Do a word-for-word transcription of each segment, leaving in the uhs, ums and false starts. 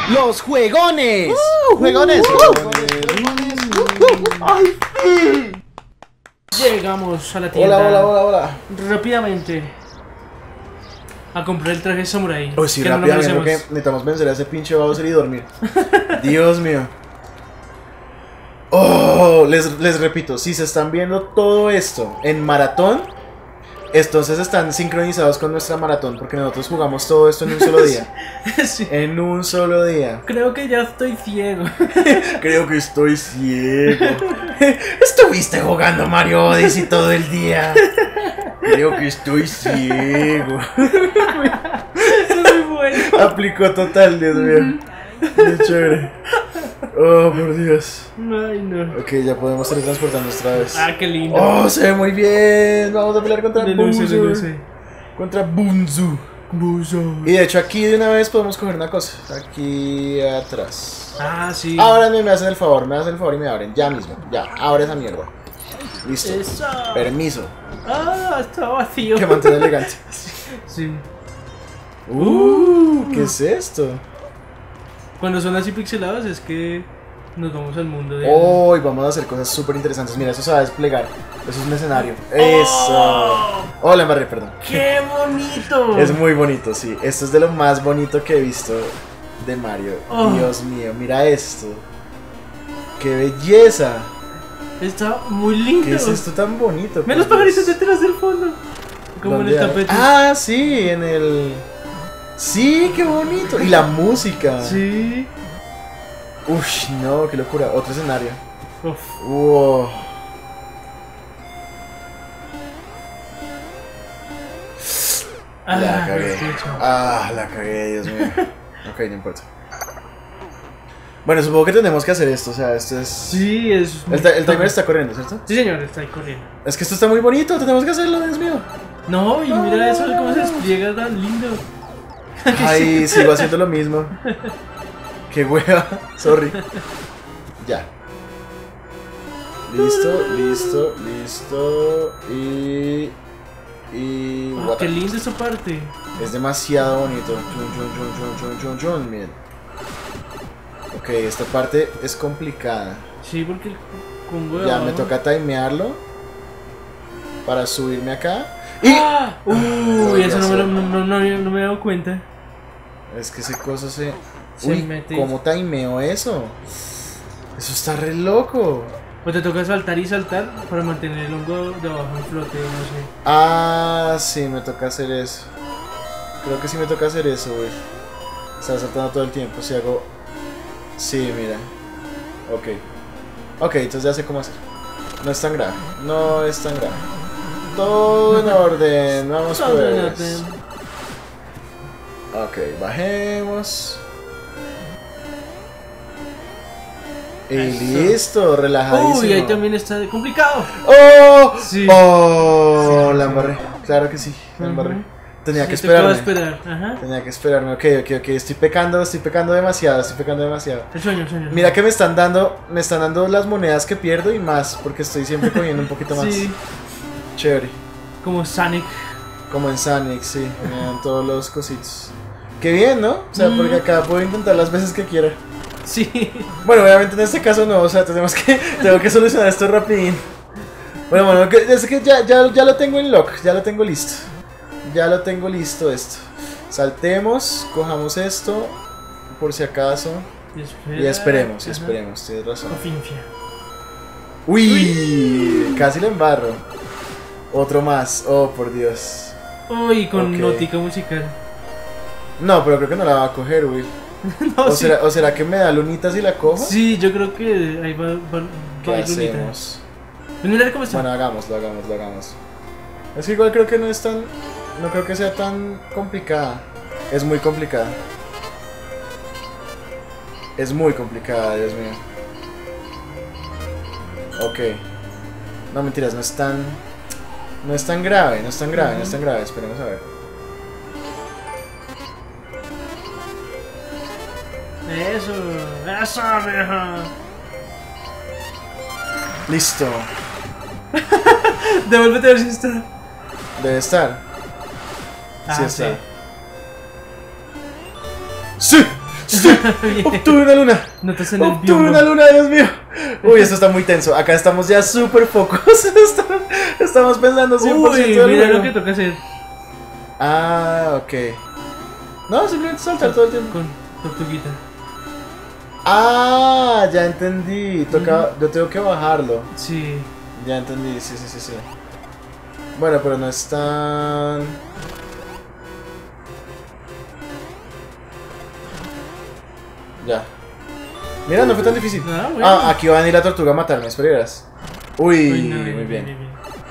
¡Los juegones! Uh, ¡Juegones! Uh, ¡Juegones! Uh, ¡Ay, sí! Llegamos a la tienda. Hola, hola, hola, hola. Rápidamente a comprar el traje samurai. Oh, sí, que no lo rápidamente, porque merecemos. necesitamos vencer a ese pinche Bowser y dormir. Dios mío. Oh, les, les repito, si se están viendo todo esto en maratón, entonces están sincronizados con nuestra maratón, porque nosotros jugamos todo esto en un solo día. Sí. En un solo día. Creo que ya estoy ciego. Creo que estoy ciego. Estuviste jugando Mario Odyssey todo el día. Creo que estoy ciego. Muy bueno. Aplicó total, Dios mío. Qué chévere. Oh, por Dios. Ay, no. Ok, ya podemos teletransportarnos otra vez. Ah, qué lindo. Oh, se ve muy bien. Vamos a pelear contra De luce, de Bunzu. luce. Contra Bunzu. Bunzu. Y de hecho aquí de una vez podemos coger una cosa. Aquí atrás. Ah, sí. Ahora me hacen el favor, me hacen el favor y me abren. Ya mismo. Ya, abre esa mierda. Listo. Eso. Permiso. Ah, está vacío. Que mantiene elegante. Sí. Uh, ¿qué es esto? Cuando son así pixelados es que nos vamos al mundo de... Hoy vamos a hacer cosas súper interesantes. Mira, eso se va a desplegar. Eso es un escenario. Eso. Hola, Embarré, perdón. ¡Qué bonito! Es muy bonito, sí. Esto es de lo más bonito que he visto de Mario. Oh. Dios mío, mira esto. ¡Qué belleza! Está muy lindo. ¿Qué es esto tan bonito? Ve los por Dios? pajaritos detrás del fondo. Como en ¿Dónde el hay? tapete. Ah, sí, en el... Sí, qué bonito. Y la música. Sí. Uff, no, qué locura. Otro escenario. Uf. Wow. Ah, La cagué. lo escucho. Ah, la cagué, Dios mío. Ok, no importa. Bueno, supongo que tenemos que hacer esto, o sea, esto es... Sí, es... El, ta- el timer está corriendo, ¿cierto? Sí, señor, está ahí corriendo. Es que esto está muy bonito, tenemos que hacerlo, Dios mío. No, y No, mira no, eso, no, cómo no. se despliega tan lindo. Ay, sigo haciendo lo mismo. Qué hueva, sorry. Ya. Listo, listo, listo. Y... Y... Ah, what qué the- lindo esta parte. Es demasiado bonito. Chun, chun, chun, chun, chun, chun, chun, miren. Ok, esta parte es complicada. Sí, porque el Congo de Ya, me abajo- toca timearlo para subirme acá. Y... ¡Ah! Uy, ya eso no sé. me, lo- no, no, no, no me he dado cuenta. Es que ese coso se... Se Uy, mete. ¿cómo timeo eso? Eso está re loco. O te toca saltar y saltar para mantener el hongo de abajo en flote, no sé. Ah, sí, me toca hacer eso. Creo que sí me toca hacer eso, güey. Estaba saltando todo el tiempo. Si hago... Sí, mira. Ok. Ok, entonces ya sé cómo hacer. No es tan grave. No es tan grave. Todo en orden. Vamos Todo en pues. orden. Ok, bajemos. Y Eso. listo, relajadísimo. Uy, ahí también está complicado. ¡Oh! Sí. ¡Oh! La embarré. Claro que sí, la embarré. Ujú. Tenía que Sí, te puedo esperarme. esperar. Ajá. Tenía que esperarme. Ok, ok, ok. Estoy pecando, estoy pecando demasiado, estoy pecando demasiado. El sueño, el sueño. Mira que me están dando, me están dando las monedas que pierdo y más, porque estoy siempre cogiendo un poquito más. Sí, Chévere. como Sonic. Como en Sonic, sí, me dan todos los cositos. Qué bien, ¿no? O sea, Mm. porque acá puedo intentar las veces que quiera. Sí. Bueno, obviamente en este caso no, o sea, tenemos que, tengo que solucionar esto rapidín. Bueno, bueno, que- es que ya, ya, ya lo tengo en lock, ya lo tengo listo. Ya lo tengo listo esto. Saltemos, cojamos esto, por si acaso. Y, espera. Y esperemos, y Ajá. esperemos, tienes razón. Ofinfia. Uy, casi le embarro. Otro más, oh por Dios. Uy, con Ok. notica musical. No, pero creo que no la va a coger, Will. No, ¿O, sí. será, ¿O será que me da lunitas y la cojo? Sí, yo creo que ahí va, va, ¿Qué va a ir lunita. hacemos? Pues mira cómo está. Bueno, hagámoslo, hagámoslo, hagamos. Es que igual creo que no es tan... No creo que sea tan complicada. Es muy complicada. Es muy complicada, Dios mío. Ok. No, mentiras, no es tan... No es tan grave, no es tan grave, no es tan grave. Esperemos a ver. Eso, eso, vieja. Listo. Devuélvete a ver si está. Debe estar. Ah, Sí sí. está. ¡Sí! Bien. Obtuve una luna. Notas en el Obtuve bioma. una luna, Dios mío. Uy, esto está muy tenso. Acá estamos ya súper focos. Estamos, estamos pensando cien por ciento Uy, del mira juego. lo que toca hacer Ah, ok. No, simplemente saltar todo el tiempo. con tortuguita. Ah, ya entendí. Toca, yo tengo que bajarlo. Sí. Ya entendí, sí, sí, sí, sí. Bueno, pero no es tan... Ya. Mira, no fue tan difícil. Ah, bueno. Ah, aquí va a venir la tortuga a matarme, esperarás. Uy, Uy, no, muy bien. bien.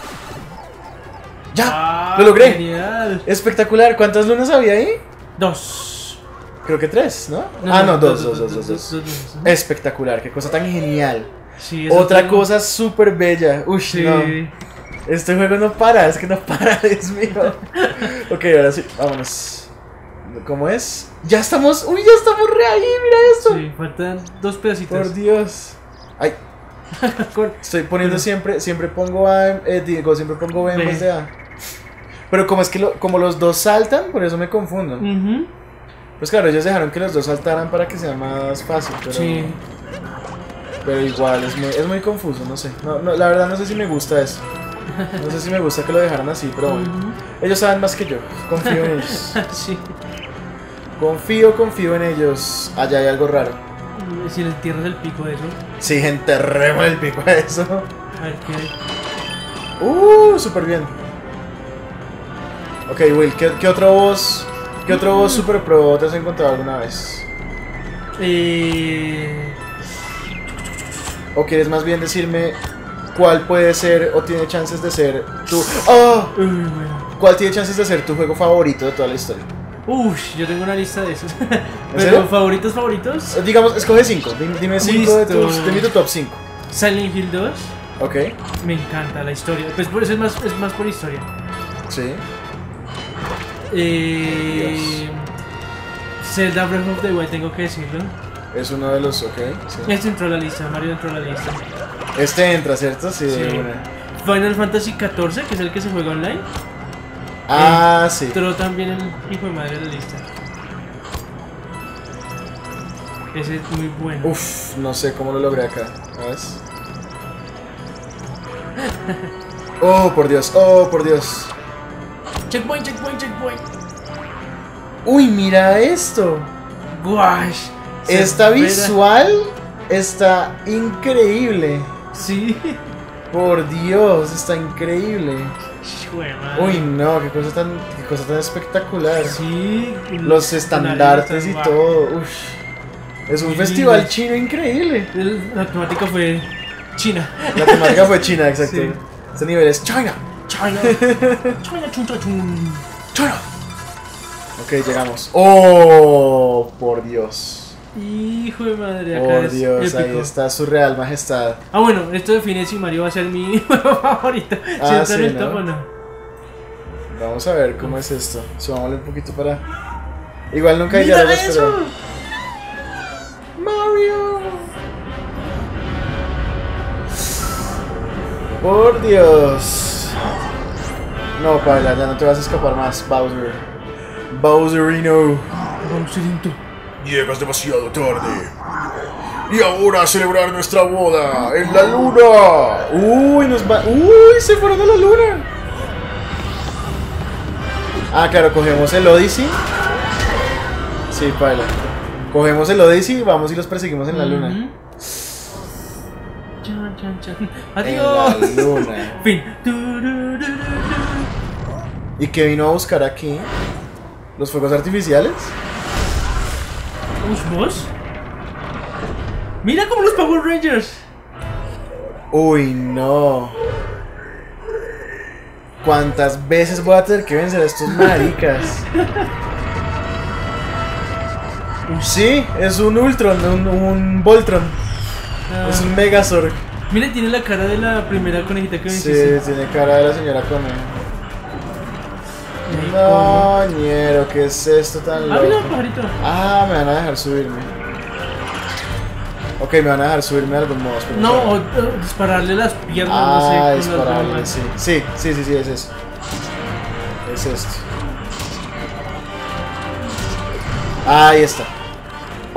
¡Ya! Ah, ¡Lo logré! Genial. Espectacular. ¿Cuántas lunas había ahí? Dos. Creo que tres, ¿no? ah, no, dos, dos, dos, dos, dos. lunas. Espectacular, qué cosa tan genial. Sí, eso Otra tengo- cosa súper bella. Uy, Sí. no. Este juego no para, es que no para, Dios mío. Ok, ahora sí, vámonos. ¿Cómo es? Ya estamos. Uy, ya estamos re ahí, mira esto. Sí, faltan dos pedacitos. Por Dios. Ay, Con- estoy poniendo Pero- siempre, siempre pongo A, eh, digo, siempre pongo B en B. vez de A. Pero como es que lo- como los dos saltan, por eso me confundo. Ujú. Pues claro, ellos dejaron que los dos saltaran para que sea más fácil, pero, Sí. pero igual es muy, es muy confuso, no sé. No, no, la verdad no sé si me gusta eso. No sé si me gusta que lo dejaran así, pero bueno. Ujú. Ellos saben más que yo. Confío en ellos. Sí. Confío, confío en ellos. Allá hay algo raro. Si le entierras el pico de eso, Sí, enterremos el pico a eso. a ver qué hay. Uh, súper bien. Ok, Will, ¿qué, qué otro boss? ¿Qué otro boss super pro te has encontrado alguna vez? Eh... ¿O quieres más bien decirme cuál puede ser o tiene chances de ser tu... ¡Oh! Uy, bueno. ¿Cuál tiene chances de ser tu juego favorito de toda la historia? Uff, yo tengo una lista de esos. serio? Pero favoritos, favoritos. Eh, Digamos, escoge cinco. Dime, dime cinco de, Listo. tus, dime tu top cinco. Silent Hill dos. Ok, Me encanta la historia. Pues por eso es más, es más por historia. sí. Eh... Zelda Breath of the Wild, tengo que decirlo. Es uno de los... Ok, sí. Este entró a la lista, Mario entró a la lista. Este entra, ¿cierto? Sí, de Sí. una. Final Fantasy catorce, que es el que se juega online. Ah, sí. Entró también el hijo de madre a la lista. Ese es muy bueno. Uf, no sé cómo lo logré acá. ¿Ves? Oh, por Dios, oh, por Dios. Checkpoint, checkpoint, checkpoint. Uy, mira esto. Guash. Se Esta espera. visual está increíble. Sí. Por Dios, está increíble. Jue madre. Uy, no, qué cosa tan, qué cosa tan espectacular. Sí. Los estandartes y Guau. todo. Uf. Es un Muy festival lindo. chino increíble. El- La temática fue China. La temática fue China, exacto. Sí. Este nivel es China. China. China, chun, chun, chun. China. Ok, llegamos. Oh, por Dios. Hijo de madre, acá Por es Dios, ahí épico. está su real majestad. Ah, bueno, esto define si Mario va a ser mi juego favorito. Ah, si entra sí, en el ¿no? top o no. Vamos a ver cómo es esto. Subámosle un poquito para. Igual nunca hay ¡Mira diálogos, eso! pero. Mario. Por Dios. No, Paula, ya no te vas a escapar más, Bowser. Bowserino. Bowserito. Llegas demasiado tarde. Y ahora a celebrar nuestra boda en la luna. Uy, nos va. Uy, se fueron a la luna. Ah, claro, cogemos el Odyssey. Sí, Paula. Cogemos el Odyssey y vamos y los perseguimos en la luna. Ujú. Chan, chan, chan. En Adiós. la luna. Fin. Tururururu. ¿Y qué vino a buscar aquí? ¿Los fuegos artificiales? Uy, ¿vos? Mira como los Power Rangers. Uy, no. ¿Cuántas veces voy a tener que vencer a estos maricas? Sí, es un Ultron, un, un Voltron. Ah, Es un Megazord. Mira, tiene la cara de la primera conejita que me Sí, hiciste. tiene cara de la señora Conejo. Ay, No, ñero, ¿qué es esto tan cómo. Ah, mira, loco? pajarito. Ah, me van a dejar subirme. Ok, me van a dejar subirme de algún modo. pero No, sé. o, o dispararle las piernas, Ah, no sé. con las dispararle, bombas. sí. Sí, sí, sí, sí, es eso. Es esto. Ahí está.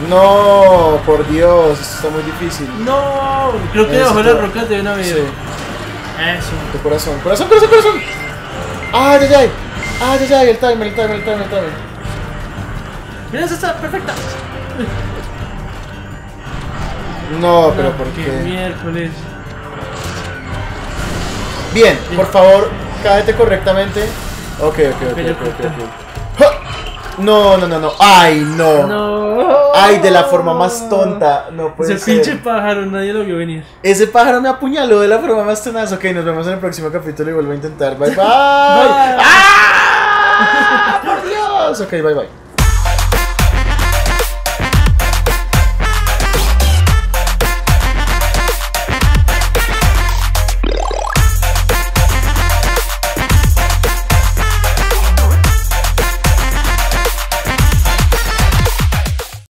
No, por Dios, esto está muy difícil. No, creo que Necesito- debajo de las rocas deben haber. Sí, Eso. tu corazón. Corazón, corazón, corazón. ¡Ay, ay, ay! ¡Ay, ay, ay! El timer, el timer, el timer, el timer. Mira, esa está perfecta. No, pero No, ¿por qué qué? miércoles. Bien, por favor, cáete correctamente. Ok, ok, ok, Ok, ok, ok, ok. ok. ¡Ja! No, no, no, no. ¡Ay, no! No. ¡Ay, de la forma más tonta! No puede Ese ser. pinche pájaro, nadie lo vio venir. Ese pájaro me apuñaló de la forma más tenaz. Ok, nos vemos en el próximo capítulo y vuelvo a intentar. Bye, bye. Bye. ¡Ah! ¡Por Dios! Ok, bye, bye.